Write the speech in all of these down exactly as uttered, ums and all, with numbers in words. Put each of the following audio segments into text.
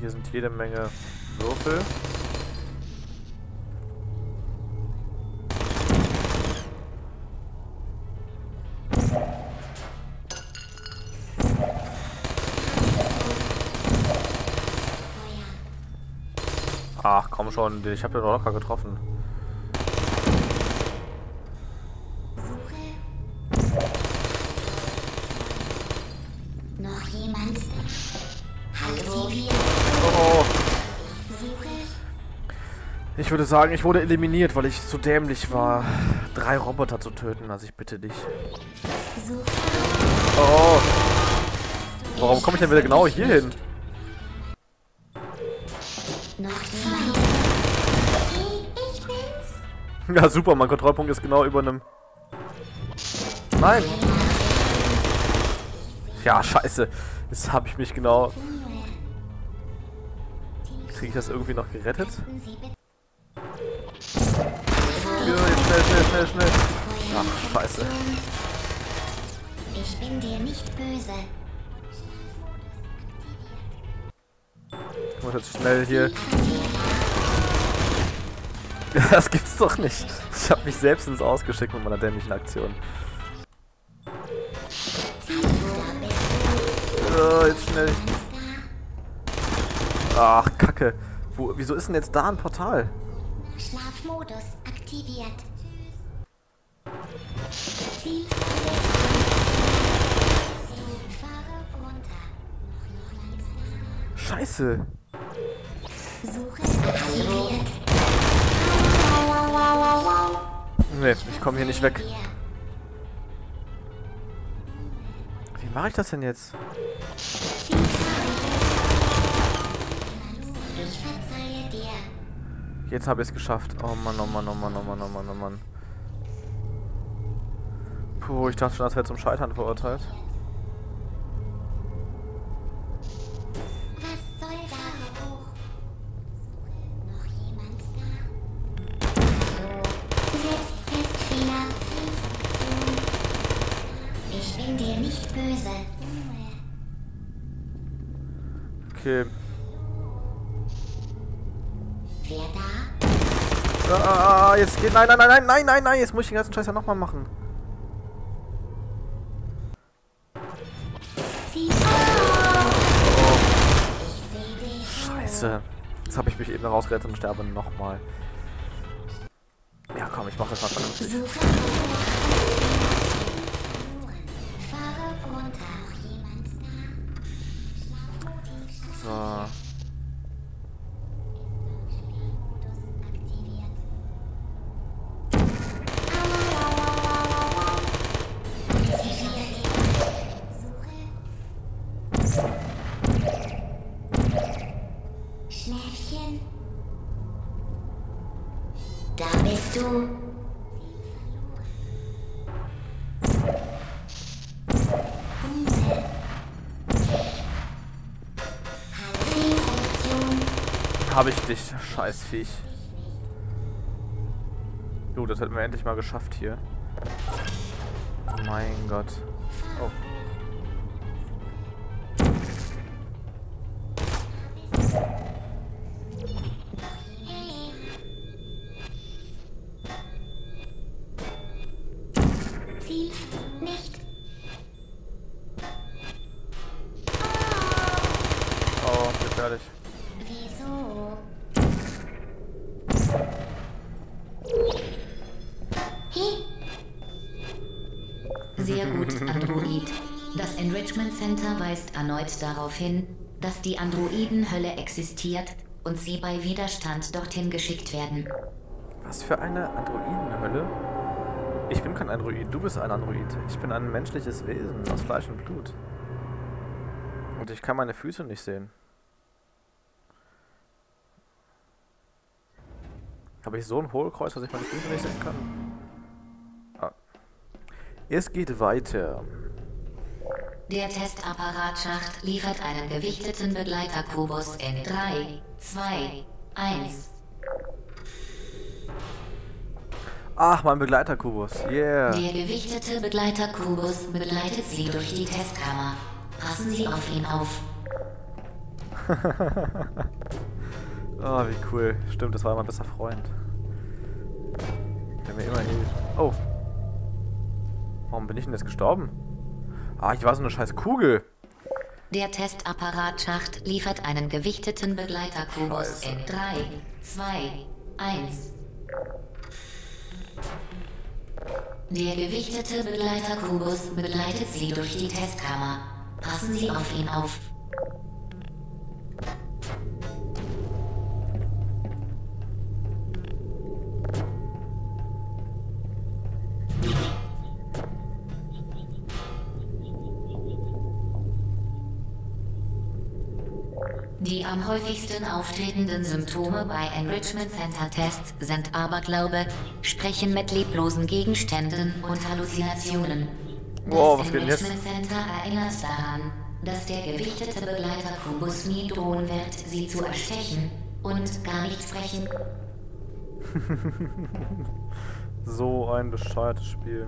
Hier sind jede Menge Würfel. Ach komm schon, ich habe ja doch locker getroffen. Noch jemand? Hallo? Oh. Ich würde sagen, ich wurde eliminiert, weil ich zu dämlich war, drei Roboter zu töten. Also ich bitte dich. Oh. Warum komme ich denn wieder genau hier hin? Ja super, mein Kontrollpunkt ist genau über einem... Nein! Ja, scheiße. Jetzt habe ich mich genau... Kriege ich das irgendwie noch gerettet? Ja, jetzt schnell, schnell, schnell, schnell. Ach, scheiße. Ich bin dir nicht böse. Ich muss jetzt schnell hier... Das gibt's doch nicht. Ich habe mich selbst ins Ausgeschickt mit meiner dämlichen Aktion. Oh, jetzt schnell. Ach, Kacke. Wo, wieso ist denn jetzt da ein Portal? Schlafmodus aktiviert. Scheiße. Suche aktiviert. Nee, ich komme hier nicht weg. Wie mache ich das denn jetzt? Jetzt habe ich es geschafft. Oh Mann, oh Mann, oh Mann, oh Mann, oh Mann, oh Mann. Puh, ich dachte schon, das wäre zum Scheitern verurteilt. Was soll da hoch? Noch jemand da? Selbsttestfehler. Ich bin dir nicht böse. Okay. Wer da? Ah, jetzt geht. Nein, nein, nein, nein, nein, nein, nein. Jetzt muss ich den ganzen Scheiß ja nochmal machen. Scheiße. Jetzt habe ich mich eben rausgerettet und sterbe nochmal. Ja, komm, ich mache das mal vernünftig. So. Schläfchen. Da bist du. Habe ich dich, Scheißviech. Gut, das hätten wir endlich mal geschafft hier. Mein Gott. Oh. Ziel nicht. Oh, gefährlich. Wieso? Hey. Sehr gut, Android. Das Enrichment Center weist erneut darauf hin, dass die Androidenhölle existiert und sie bei Widerstand dorthin geschickt werden. Was für eine Androidenhölle? Ich bin kein Android, du bist ein Android. Ich bin ein menschliches Wesen aus Fleisch und Blut. Und ich kann meine Füße nicht sehen. Habe ich so ein Hohlkreuz, dass ich meine Füße nicht sehen kann? Ah. Es geht weiter. Der Testapparatschacht liefert einen gewichteten Begleiterkubus in drei, zwei, eins. Ach, mein Begleiterkubus. Yeah. Der gewichtete Begleiterkubus begleitet Sie durch die Testkammer. Passen Sie auf ihn auf. Oh, wie cool. Stimmt, das war mein bester Freund. Der mir immer hilft. Oh. Warum bin ich denn jetzt gestorben? Ah, ich war so eine scheiß Kugel. Der Testapparatschacht liefert einen gewichteten Begleiterkubus Scheiße. in drei, zwei, eins. Der gewichtete Begleiterkubus begleitet Sie durch die Testkammer. Passen Sie auf ihn auf. Die am häufigsten auftretenden Symptome bei Enrichment Center Tests sind Aberglaube, Sprechen mit leblosen Gegenständen und Halluzinationen. Wow, Das was geht denn jetzt? Enrichment Center erinnert daran, dass der gewichtete Begleiter-Kubus nie drohen wird, sie zu erstechen und gar nicht sprechen. So ein bescheuertes Spiel.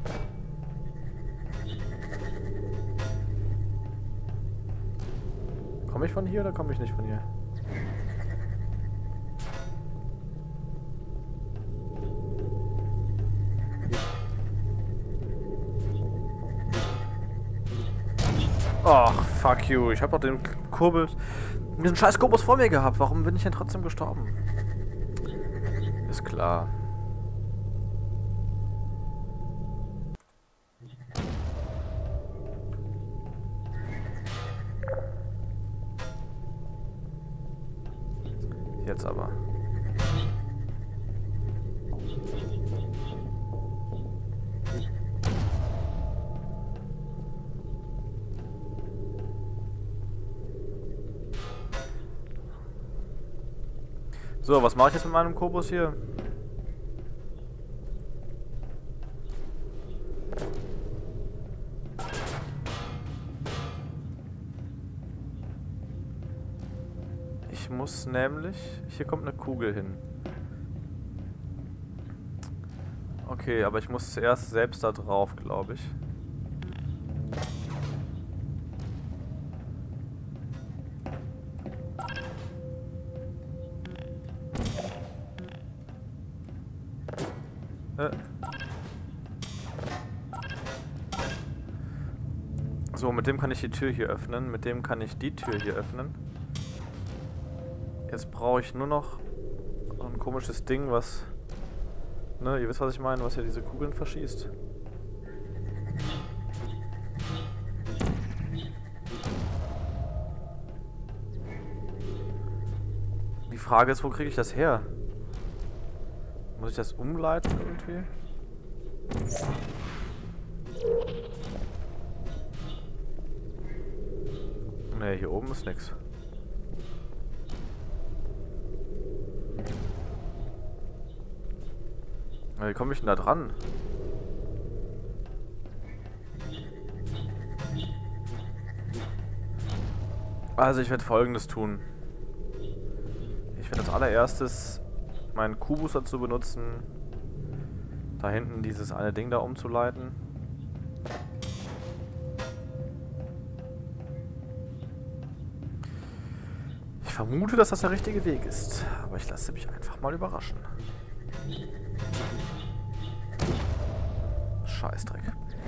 Komme ich von hier oder komme ich nicht von hier? Ach, fuck you. Ich habe doch den Kurbel, diesen scheiß Kubus vor mir gehabt. Warum bin ich denn trotzdem gestorben? Ist klar. Jetzt aber. So, was mache ich jetzt mit meinem Kubus hier? Ich muss nämlich... Hier kommt eine Kugel hin. Okay, aber ich muss zuerst selbst da drauf, glaube ich. Äh. So, mit dem kann ich die Tür hier öffnen. Mit dem kann ich die Tür hier öffnen. Jetzt brauche ich nur noch ein komisches Ding, was... Ne, ihr wisst, was ich meine, was hier diese Kugeln verschießt. Die Frage ist, wo kriege ich das her? Muss ich das umleiten irgendwie? Ne, hier oben ist nix. Wie komme ich denn da dran? Also ich werde Folgendes tun. Ich werde als allererstes meinen Kubus dazu benutzen, da hinten dieses eine Ding da umzuleiten. Ich vermute, dass das der richtige Weg ist, aber ich lasse mich einfach mal überraschen. Scheißdreck.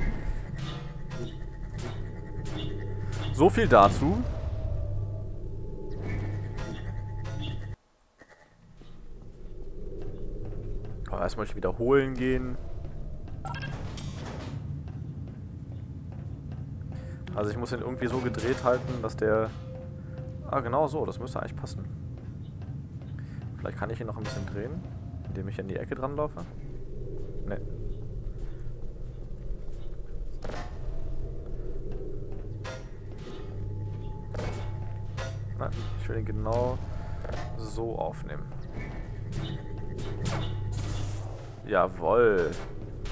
So viel dazu. Aber erstmal wiederholen gehen. Also ich muss ihn irgendwie so gedreht halten, dass der... Ah, genau so. Das müsste eigentlich passen. Vielleicht kann ich ihn noch ein bisschen drehen, indem ich in die Ecke dran laufe. Ne. Nein, ich will ihn genau so aufnehmen. Jawohl.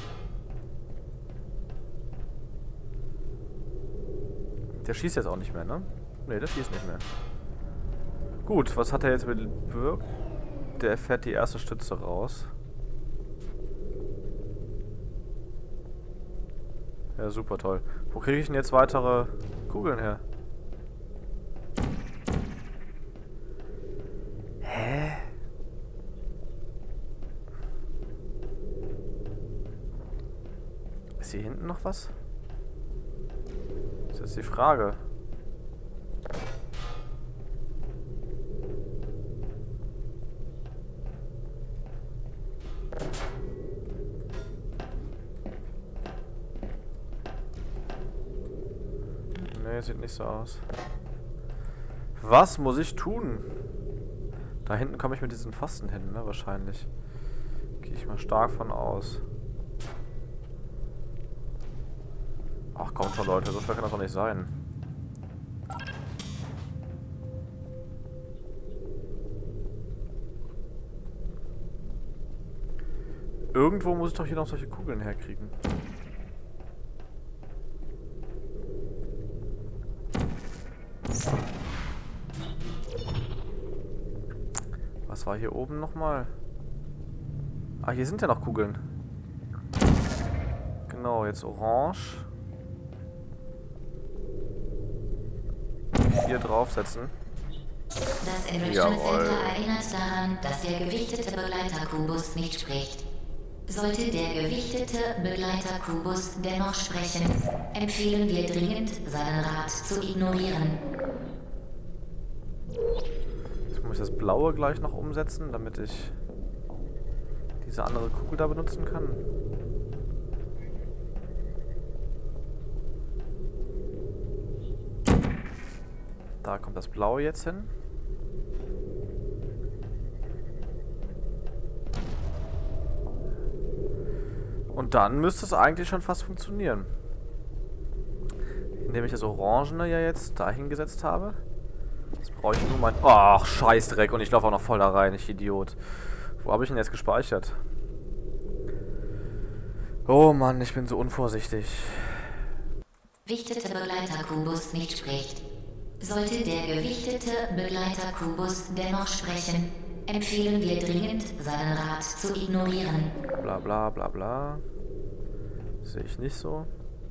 Der schießt jetzt auch nicht mehr, ne? Ne, der schießt nicht mehr. Gut, was hat er jetzt bewirkt? Der fährt die erste Stütze raus. Ja, super toll. Wo kriege ich denn jetzt weitere Kugeln her? Hä? Ist hier hinten noch was? Das ist jetzt die Frage. Nee, sieht nicht so aus. Was muss ich tun? Da hinten komme ich mit diesen Pfosten hin, ne? Wahrscheinlich. Gehe ich mal stark von aus. Ach komm schon, Leute, so schwer kann das doch nicht sein. Irgendwo muss ich doch hier noch solche Kugeln herkriegen. Was war hier oben nochmal? Ah, hier sind ja noch Kugeln. Genau, jetzt orange. Hier draufsetzen. Das Enrichment Jawohl. Center erinnert daran, dass der gewichtete Begleiter-Kubus nicht spricht. Sollte der gewichtete Begleiter-Kubus dennoch sprechen, empfehlen wir dringend, seinen Rat zu ignorieren. Jetzt muss ich das Blaue gleich noch umsetzen, damit ich diese andere Kugel da benutzen kann. Da kommt das Blaue jetzt hin. Und dann müsste es eigentlich schon fast funktionieren. Indem ich das Orangene ja jetzt da hingesetzt habe. Jetzt brauche ich nur mein... Ach, Scheißdreck. Und ich laufe auch noch voll da rein, ich Idiot. Wo habe ich ihn jetzt gespeichert? Oh Mann, ich bin so unvorsichtig. Gewichtete Begleiter-Kubus nicht spricht. Sollte der gewichtete Begleiter-Kubus dennoch sprechen, empfehlen wir dringend, seinen Rat zu ignorieren. Bla bla bla bla. Sehe ich nicht so.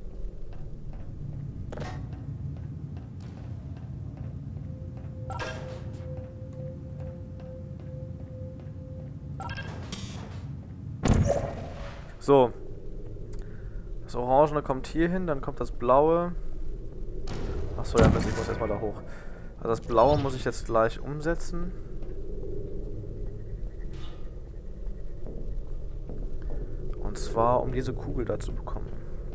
So. Das Orangene kommt hier hin, dann kommt das Blaue. Achso, ja, ich muss erstmal da hoch. Also das Blaue muss ich jetzt gleich umsetzen. Und zwar, um diese Kugel da zu bekommen.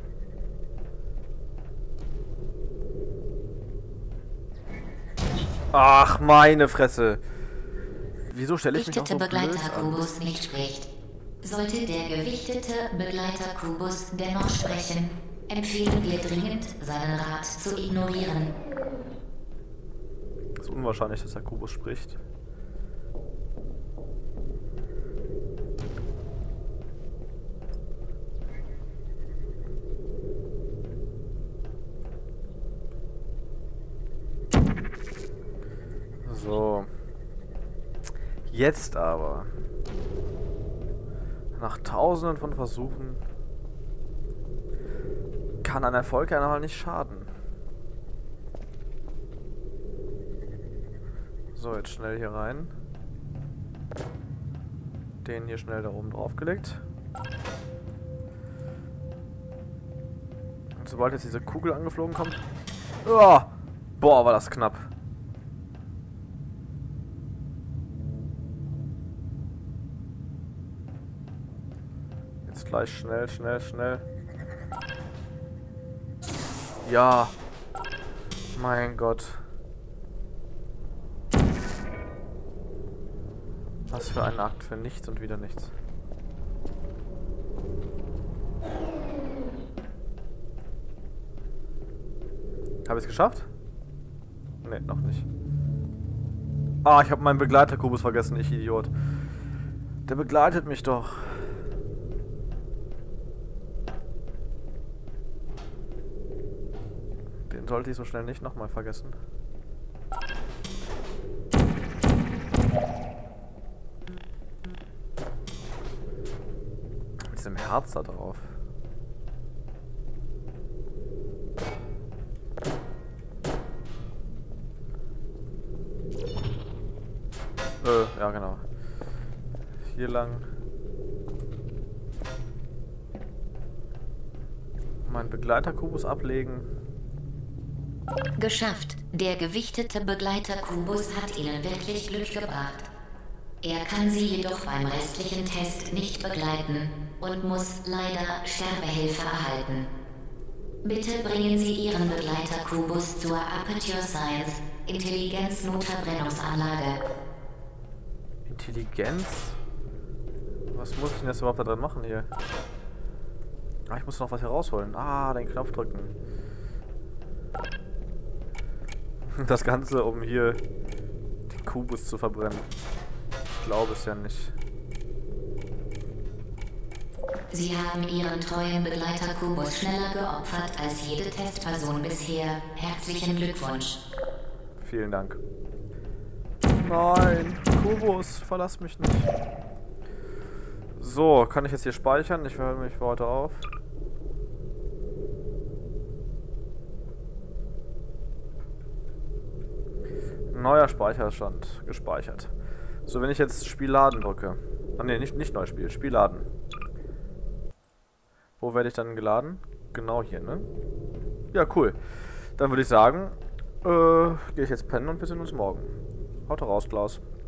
Ach, meine Fresse. Wieso stelle ich mich auch so blöd an? Begleiter-Kubus nicht spricht. Sollte der gewichtete Begleiter-Kubus dennoch sprechen, empfehlen wir dringend, seinen Rat zu ignorieren. Es ist unwahrscheinlich, dass der Kubus spricht. So. Jetzt aber. Nach tausenden von Versuchen kann ein Erfolg ja einmal nicht schaden. So, jetzt schnell hier rein. Den hier schnell da oben drauf gelegt. Und sobald jetzt diese Kugel angeflogen kommt... Oh, boah, war das knapp. Jetzt gleich schnell, schnell, schnell. Ja. Mein Gott. Was für ein Akt für nichts und wieder nichts. Habe ich es geschafft? Ne, noch nicht. Ah, ich habe meinen Begleiter-Kubus vergessen, ich Idiot. Der begleitet mich doch. Den sollte ich so schnell nicht nochmal vergessen. Mit diesem Herz da drauf. Äh, ja genau. Hier lang. Mein Begleiterkubus ablegen. Geschafft. Der gewichtete Begleiterkubus hat Ihnen wirklich Glück gebracht. Er kann Sie jedoch beim restlichen Test nicht begleiten und muss leider Sterbehilfe erhalten. Bitte bringen Sie Ihren Begleiterkubus zur Aperture Science Intelligenz-Notverbrennungsanlage. Intelligenz? Was muss ich denn jetzt überhaupt da drin machen hier? Ah, ich muss noch was herausholen. Ah, den Knopf drücken. Das Ganze, um hier den Kubus zu verbrennen. Ich glaube es ja nicht. Sie haben Ihren treuen Begleiterkubus schneller geopfert als jede Testperson bisher. Herzlichen Glückwunsch. Vielen Dank. Nein, Kubus, verlass mich nicht. So, kann ich jetzt hier speichern? Ich höre mich für heute auf. Neuer Speicherstand. Gespeichert. So, wenn ich jetzt Spiel laden drücke. Ah ne, nicht, nicht Neuspiel, Spiel laden. Wo werde ich dann geladen? Genau hier, ne? Ja, cool. Dann würde ich sagen, äh, gehe ich jetzt pennen und wir sehen uns morgen. Haut raus, Klaus.